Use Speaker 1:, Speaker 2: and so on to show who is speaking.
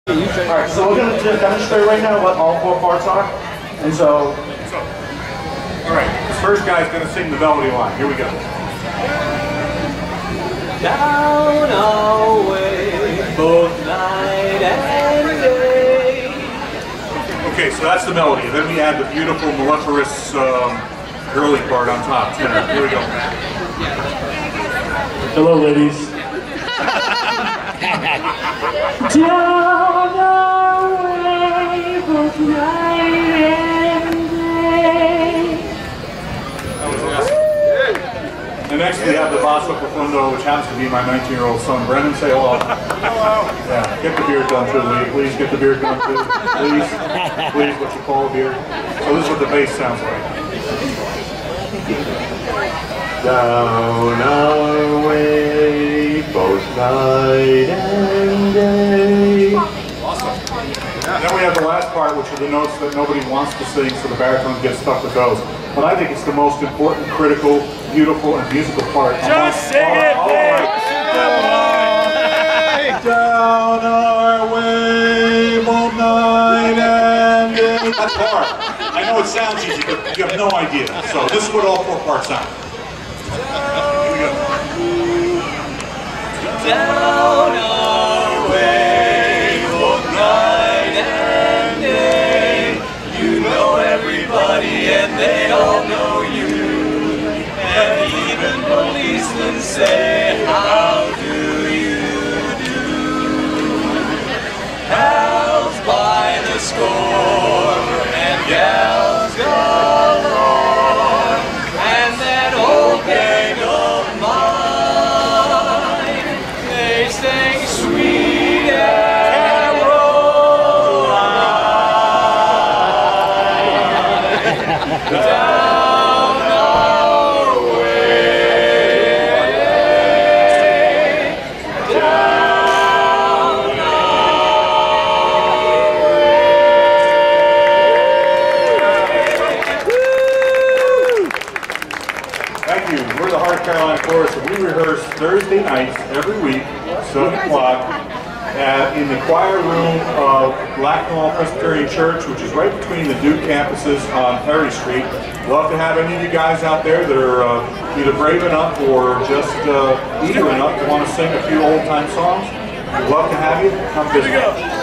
Speaker 1: Alright, so we're going to demonstrate right now what all four parts are. And so
Speaker 2: alright, this first guy's going to sing the melody line. Here we go.
Speaker 3: Down away, both night and day.
Speaker 2: Okay, so that's the melody. Then we add the beautiful, mellifluous, girly part on top. Tenor. Here we go.
Speaker 1: hello, ladies. Down away, both night and day.
Speaker 2: That was awesome. And next we have the basso profundo, which happens to be my 19-year-old son, Brennan. Say hello. Hello. Yeah, get the beard done too, Lee. Please get the beard done too. Please. Please, what you call a beard. So this is what the bass sounds like.
Speaker 4: Down away, both night and day.
Speaker 2: Awesome. Then we have the last part, which are the notes that nobody wants to sing, so the baritone gets stuck with those. But I think it's the most important, critical, beautiful, and musical part.
Speaker 5: Just sing it, man!
Speaker 2: Down our way, both night and day. That's hard. I know it sounds easy, but you have no idea. So this is what all four parts sound. Here we go.
Speaker 3: Down away, both night and day. You know everybody and they all know you. And even policemen say, how do you do? Pals by the score and gals galore. And that old gang of mine, they sing sweet Caroline. Down our way, down our way.
Speaker 2: Thank you. We're the Heart of Carolina Chorus, and we rehearse Thursday nights every week, 7 o'clock, in the choir room of Blacknall Presbyterian Church, which is right between the Duke campuses on Perry Street. Love to have any of you guys out there that are either brave enough or just eager enough to want to sing a few old-time songs. We'd love to have you. Come visit.